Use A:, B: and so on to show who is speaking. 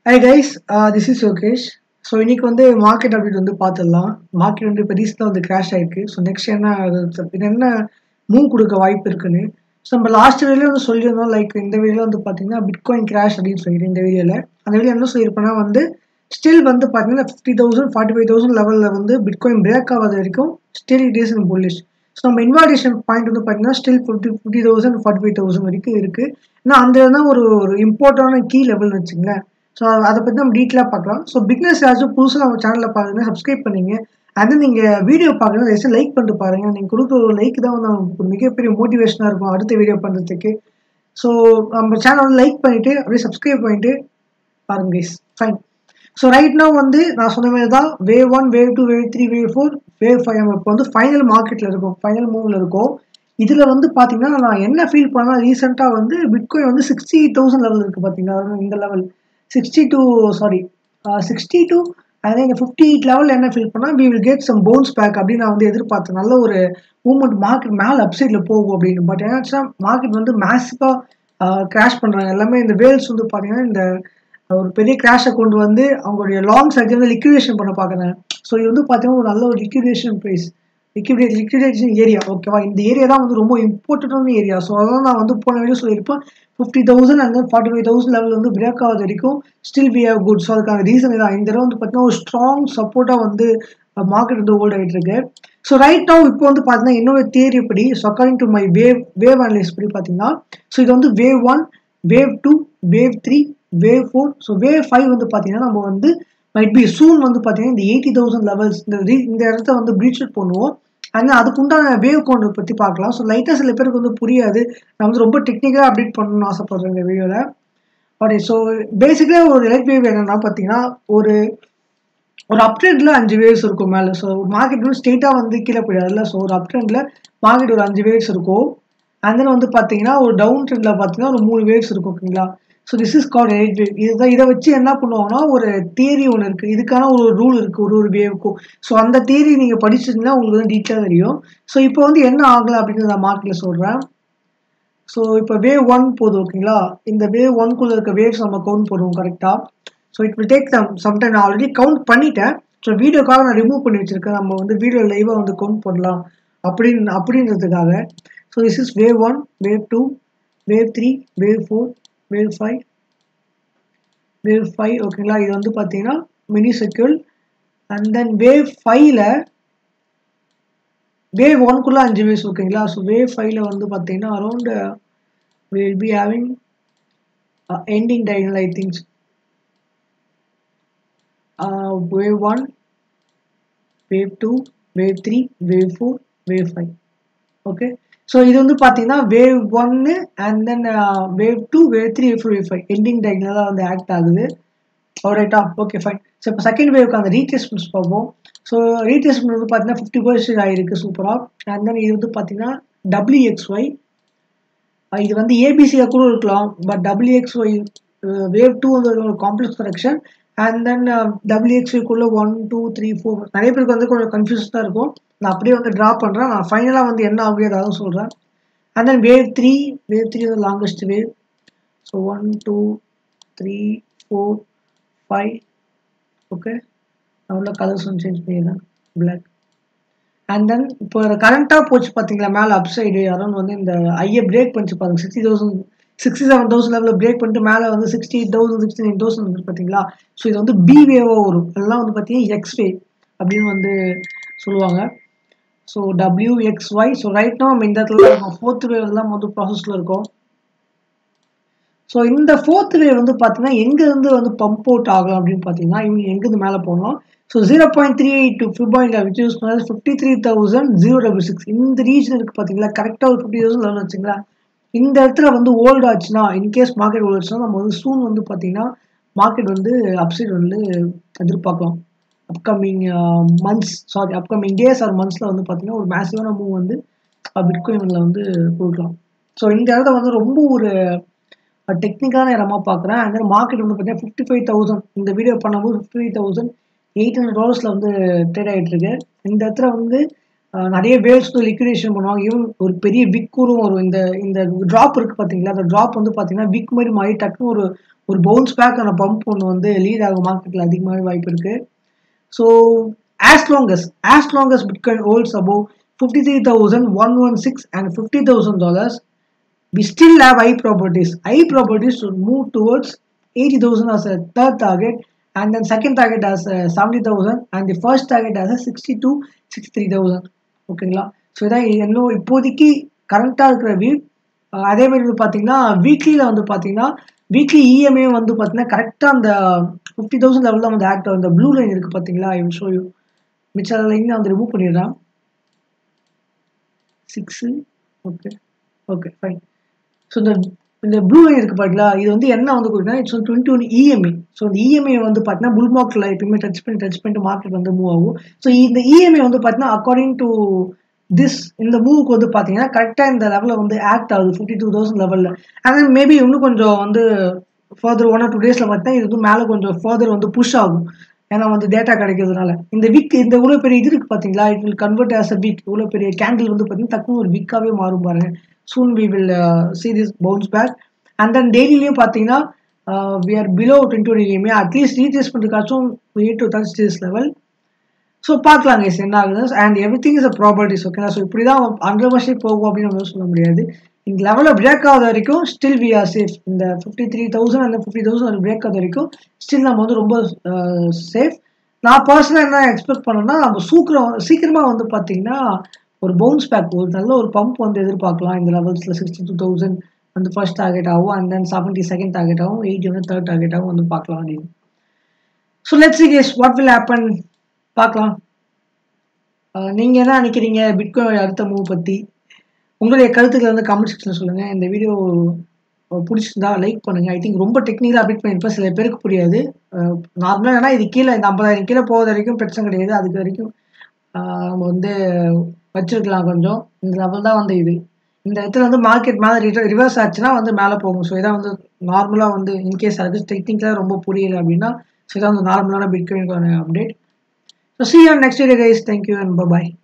A: Hi guys, this is Yokesh. So இன்னைக்கு market update பார்த்துடலாம். Market இப்போ ரீசெண்டாக கிராஷ் ஆயிருக்கு. ஸோ நெக்ஸ்ட் என்ன மூவ் கொடுக்க வாய்ப்பு இருக்குன்னு ஸோ நம்ம லாஸ்ட் வீடியோல சொல்லியிருந்தோம். லைக் இந்த வீடியோவில் பார்த்தீங்கன்னா பிட்காயின் கிராஷ் அப்படின்னு சொல்லிட்டு இந்த வீடியோவில் அந்த வீடியோ என்ன சொல்லியிருப்பேன்னா ஸ்டில் பார்த்தீங்கன்னா 50,000 45,000 லெவலில் பிட்காயின் பிரேக் ஆகாத வரைக்கும் still it is in bullish. So நம்ம இன்வால்யூஷன் பாயிண்ட் பார்த்தீங்கன்னா ஸ்டில் 50,000 45,000 வரைக்கும் இருக்குது. ஏன்னா அந்த தான் ஒரு இம்பார்ட்டண்டான கீ லெவல்னு வச்சுங்களேன். ஸோ அதை பற்றி நம்ம டீட்டெயிலாக பார்க்கலாம். ஸோ பிக்னஸ் யாராச்சும் புதுசாக நம்ம சேனலில் பாருங்கள், சப்ஸ்கிரைப் பண்ணிங்க. அது நீங்கள் வீடியோ பார்க்கணும், எதாவது லைக் பண்ணிட்டு பாருங்கள். நீங்கள் கொடுக்குற ஒரு லைக் தான் நமக்கு மிகப்பெரிய மோட்டிவேஷனாக இருக்கும் அடுத்த வீடியோ பண்ணுறதுக்கு. ஸோ நம்ம சேனல் லைக் பண்ணிவிட்டு அப்படியே சப்ஸ்கிரைப் பண்ணிவிட்டு பாருங்க guys. Fine. So right now நான் சொன்ன மாதிரி தான் wave 1 wave 2 wave 3 wave 4 wave 5 நம்ம இப்போ ஃபைனல் மார்க்கெட்டில் இருக்கும், ஃபைனல் மூவில் இருக்கும். இதில் பார்த்தீங்கன்னா நான் என்ன ஃபீல் பண்ணால் ரீசெண்டாக பிட்காயின் 68,000 லெவல் இருக்குது பார்த்தீங்கன்னா. இந்த லெவல் 62 அதே இந்த 58 லெவலில் என்ன ஃபீல் பண்ணால் we will get some bounce back அப்படின்னு நான் எதிர்பார்த்தேன். நல்ல ஒரு மூவ்மெண்ட் மார்க்கெட் மேலே அப்சைடில் போகும் அப்படின்னு. பட் ஏன்னாச்சுன்னா மார்க்கெட் மேசிவாக கிராஷ் பண்ணுறாங்க எல்லாமே. இந்த வேல்ஸ் பார்த்தீங்கன்னா இந்த ஒரு பெரிய கிராஷை கொண்டு அவங்களுடைய லாங் சைக்கிள் லிக்விடேஷன் பண்ண பார்க்குறாங்க. ஸோ இது பார்த்தீங்கன்னா ஒரு நல்ல ஒரு லிக்விடேஷன் ப்ரைஸ், லிக்விடேஷன் ஏரியா. ஓகேவா, இந்த ஏரியா தான் ரொம்ப இம்பார்ட்டன்டான ஏரியா. ஸோ அதான் நான் போன வீடியோ சொல்லியிருப்பேன் 50,000 அண்ட் 45,000 லெவல் பிரேக் ஆகாத வரைக்கும் still we have good. So அதுக்கான ரீசன் தான் இந்த தடவை பார்த்தீங்கன்னா ஒரு ஸ்ட்ராங் சப்போர்ட்டாக மார்க்கெட் ஹோல்ட் ஆகிட்டு இருக்கு. ஸோ ரைட் நவ் இப்போ பார்த்தீங்கன்னா என்னோட தியரி படி, so according to my wave analyst படி பார்த்தீங்கன்னா, ஸோ இது wave 1 wave 2 wave 3 wave 4 so wave 5 பார்த்தீங்கன்னா நம்ம மைட் பி சூன் பார்த்தீங்கன்னா இந்த 80,000 லெவல்ஸ் இந்த இடத்த பிரீச் அவுட் பண்ணுவோம். ஆனால் அதுக்குண்டான வேவ் கவுண்ட் பற்றி பார்க்கலாம். ஸோ லைட்டாக சில பேருக்கு புரியாது. நான் ரொம்ப டெக்னிக்கலாக அப்டேட் பண்ணணும்னு ஆசைப்படுறேன் இந்த வீடியோவில். ஓகே, ஸோ பேசிக்கலாக ஒரு எலக்ட் வேவ் என்னன்னா பார்த்தீங்கன்னா ஒரு அப்ட்ரெண்டில் 5 வேவ்ஸ் இருக்கும் மேலே. ஸோ மார்க்கெட் ஸ்ட்ரெயிட்டாக கீழே போயிடாதுல்ல. ஸோ ஒரு அப்ட்ரெண்டில் மார்க்கெட் ஒரு 5 வேவ்ஸ் இருக்கும். அண்ட் தென் பார்த்தீங்கன்னா ஒரு டவுன் ட்ரெண்டில் பார்த்தீங்கன்னா ஒரு 3 வேவ்ஸ் இருக்கும். ஓகேங்களா, so this is called Elliott wave. இதை வச்சு என்ன பண்ணுவாங்கன்னா ஒரு தியரி ஒன்று இருக்குது, இதுக்கான ஒரு ரூல் இருக்குது ஒரு வேவுக்கும். ஸோ அந்த தியரி நீங்கள் படிச்சிருந்தீங்கன்னா உங்களுக்கு டீட்டெயிலாக தெரியும். ஸோ இப்போ என்ன ஆகலை அப்படின்னு நான் மார்க்கெட்டில் சொல்கிறேன். ஸோ இப்போ வேவ் 1 போதும். ஓகேங்களா, இந்த வேவ் 1குள்ளே இருக்க வேவ்ஸ் நம்ம கவுண்ட் பண்ணுவோம் கரெக்டாக. So it will take sometime. நான் ஆல்ரெடி கவுண்ட் பண்ணிட்டேன். ஸோ வீடியோக்காக நான் ரிமூவ் பண்ணி வச்சுருக்கேன். நம்ம வீடியோ லைவாக கவுண்ட் பண்ணலாம் அப்படின்றதுக்காக. So this is wave 1 wave 2 wave 3 wave 4 wave 5 wave 5. ஓகேங்களா, இது பார்த்தீங்கன்னா mini circle. And then wave 5ல வேவ் 1குள்ளே 5 வேவ்ஸ். ஓகேங்களா, ஸோ வேவ் 5ல பார்த்தீங்கன்னா around will be having ending diagonal I things wave 1 wave 2 wave 3 wave 4 wave 5. Okay, so இது பார்த்தீங்கன்னா wave 1 and then wave 2 wave 3 wave 4 wave 5 ending டைனலாக act ஆகுது. ரைட்டா, ஓகே ஃபைன். ஸோ இப்போ செகண்ட் வேவ்க்கு அந்த ரீட்ரேஸ்மெண்ட்ஸ் பார்ப்போம். ஸோ ரீட்ரேஸ்மெண்ட் பார்த்தீங்கன்னா 50% ஆகிருக்கு சூப்பராக. அண்ட் தென் இது பார்த்தீங்கன்னா WXY. இது ஏபிசியாக கூட இருக்கலாம். பட் WXY வேவ் 2 ஒரு காம்ப்ளெக்ஸ் கரெக்ஷன். அண்ட் தென் WXYக்குள்ளே 1 2 3 4 நிறைய பேருக்கு கொஞ்சம் கன்ஃபியூஷனாக இருக்கும். நான் அப்படியே ட்ரா பண்ணுறேன். நான் ஃபைனலாக என்ன ஆகுது அதாவது சொல்கிறேன். And then wave 3 longest wave. So 1 2 3 4 5. Okay, நான் உள்ள கலர்ஸ் சேஞ்ச் பண்ணிடுறேன், பிளாக். அண்ட் தென் இப்போ கரண்ட்டாக போச்சு பார்த்தீங்களா மேலே அப் சைடு அரௌண்ட் இந்த ஐயை பிரேக் பண்ணிச்சு பாருங்க. 67,000 லெவலில் பிரேக் பண்ணிட்டு மேலே 68,000 69,000 பார்த்தீங்களா. ஸோ இது பி வேவாக வரும். அதெல்லாம் பார்த்தீங்கன்னா எக்ஸ் வேவ் அப்படின்னு சொல்லுவாங்க. So WXY. So right now நம்ம இந்த இடத்துல ஃபோர்த் வேவ் எல்லாம் ப்ராசஸில் இருக்கும். ஸோ இந்த ஃபோர்த் வேவ் பார்த்தீங்கன்னா எங்கேருந்து பம்ப் அவுட் ஆகலாம் அப்படின்னு பார்த்தீங்கன்னா இவங்க எங்கேருந்து மேலே போகணும். ஸோ 0.38 ஃபிபாயில் விச் யூஸ் பண்ணது 53,006 இந்த ரீஜன் இருக்குது பார்த்தீங்களா. கரெக்டாக ஒரு 50,000 லெவல் வச்சுங்களா. இந்த இடத்துல ஓல்டு ஆச்சுன்னா இன்கேஸ் மார்க்கெட் ஓல்டு ஆச்சுன்னா நம்ம சூன் பார்த்தீங்கன்னா மார்க்கெட் அப்சைட் எதிர்பார்க்கலாம். Upcoming months upcoming days or மந்த்ஸில் பார்த்தீங்கன்னா ஒரு மேசிவான மூவ் பிட்காயினில் கொடுக்கலாம். ஸோ இந்த இடத்த ரொம்ப ஒரு டெக்னிக்கான இடமா பார்க்குறேன். அண்ட் தென் மார்க்கெட் பார்த்தீங்கன்னா 55,000 இந்த வீடியோ பண்ணும்போது $55,800 ட்ரேட் ஆகிட்டு இருக்கு. இந்த இடத்துல நிறைய வேவ்ஸ் லிக்விடேஷன் பண்ணுவாங்க. ஈவன் ஒரு பெரிய விக் கூட வரும். இந்த ட்ராப் இருக்குது பார்த்தீங்களா. அந்த ட்ராப் பார்த்தீங்கன்னா விக் மாதிரி டக்குன்னு ஒரு பவுன்ஸ் பேக்கான பம்ப் ஒன்று வந்து லீட் ஆகும் மார்க்கெட்டில் அதிகமாகவே வாய்ப்பு இருக்குது. So as long as Bitcoin holds above 53,116 and $50,000, we still have high probabilities to move towards 80,000 as a third target, and then second target as 70,000, and the first target as a 62,000-63,000. ஓகேங்களா? So இதான் இன்னும் இப்போதைக்கு கரண்ட்டாக இருக்கிற view. அதே மாதிரி வந்து பார்த்தீங்கன்னா வீக்லியில் வந்து பார்த்தீங்கன்னா வீக்லி இஎம்ஐ வந்து பார்த்தீங்கன்னா கரெக்டாக அந்த 50,000 லெவலில் தான் வந்து ஆக்ட் ஆகும். இந்த ப்ளூ லைன் இருக்குது பார்த்தீங்களா, ஐ வில் ஷோ யூ. மிச்ச லைன் நான் வந்து ரிமூவ் பண்ணிடுறேன். 6 ஓகே ஃபைன். ஸோ இந்த ப்ளூ லைன் இருக்குது பார்த்தீங்களா, இது வந்து என்ன வந்து கொடுக்குன்னா இட்ஸ் 21 இஎம்ஐ. ஸோ இந்த இஎம்ஐ வந்து பார்த்தீங்கன்னா புல் மார்க்கெட்டில் எப்பயுமே டச் பண்ணிட்டு மார்க்கெட் வந்து மூவ் ஆகும். ஸோ இந்த இஎம்ஐ வந்து பார்த்தீங்கன்னா அக்கார்டிங் டு இந்த மூவுக்கு வந்து பார்த்தீங்கன்னா கரெக்டாக இந்த லெவலில் வந்து ஆக்ட் ஆகுது 52,000 லெவலில். அண்ட் மேபி இன்னும் கொஞ்சம் வந்து ஃபர்தர் 1 or 2 டேஸில் பார்த்தீங்கன்னா இது வந்து மேலே கொஞ்சம் ஃபர்தர் வந்து புஷ் ஆகும். ஏன்னா வந்து டேட்டா கிடைக்கிறதுனால இந்த வீக் இந்த இவ்வளோ பெரிய இது இருக்குது பார்த்தீங்களா, it will convert as a week. இவ்வளோ பெரிய கேண்டில் வந்து பார்த்தீங்கன்னா டக்குன்னு ஒரு வீக்காகவே மாறும் பாருங்க. Soon we will see this bounce back. And then டெய்லிலையும் பார்த்தீங்கன்னா we are below 21 EMA. At least retrace பண்ணுறதுக்காச்சும் we need to touch this level. ஸோ பார்க்கலாம் கைஸ் என்ன ஆகுது. And everything is a properties. ஓகேங்களா? ஸோ இப்படி தான் 100% போகும் அப்படின்னு நம்ம சொல்ல முடியாது. இந்த லெவலில் பிரேக் ஆகாத வரைக்கும் ஸ்டில் வி ஆர் சேஃப். இந்த 53,000 அந்த 50,000 பிரேக் ஆகாத வரைக்கும் ஸ்டில் நம்ம வந்து ரொம்ப சேஃப். நான் பர்சனலாக என்ன எக்ஸ்பெக்ட் பண்ணேன்னா நம்ம சீக்கிரமாக வந்து பார்த்தீங்கன்னா ஒரு பவுன்ஸ் பேக், ஒரு நல்ல ஒரு பம்ப் வந்து எதிர்பார்க்கலாம். இந்த லெவல்ஸில் 62,000 வந்து ஃபர்ஸ்ட் டார்கெட் ஆகும், அண்ட் தென் 70 செகண்ட் டார்கெட் ஆகும், 80 வந்து தேர்ட் டார்கெட் ஆகும் வந்து பார்க்கலாம் அப்படின்னு. So let's see guys what will happen. பார்க்கலாம். நீங்கள் என்ன நினைக்கிறீங்க பிட்காயின் அடுத்த மூவ் பற்றி? உங்களுடைய கருத்துக்களை வந்து கமெண்ட் செக்ஷனில் சொல்லுங்கள். இந்த வீடியோ பிடிச்சிருந்தா லைக் பண்ணுங்கள். ஐ திங்க் ரொம்ப டெக்னிக்கலாக அப்டேட் பண்ணியிருப்பேன், சில பேருக்கு புரியாது. நார்மலாக ஏன்னா இது கீழே இந்த 50,000 கீழே போகிறது வரைக்கும் பிரச்சனை கிடையாது. அதுக்கு வரைக்கும் நம்ம வந்து வச்சுருக்கலாம் கொஞ்சம். இந்த லெவல் தான் வந்து இது. இந்த இடத்துல வந்து மார்க்கெட் மேலே ரிவர்ஸ் ஆச்சுன்னா வந்து மேலே போகும். ஸோ இதான் வந்து நார்மலாக வந்து இன்கேஸ் அது டெக்னிக்கலாக ரொம்ப புரியலை அப்படின்னா ஸோ இதான் வந்து நார்மலான பிட்காயினுக்கான update. So see you on next video guys. Thank you and bye bye.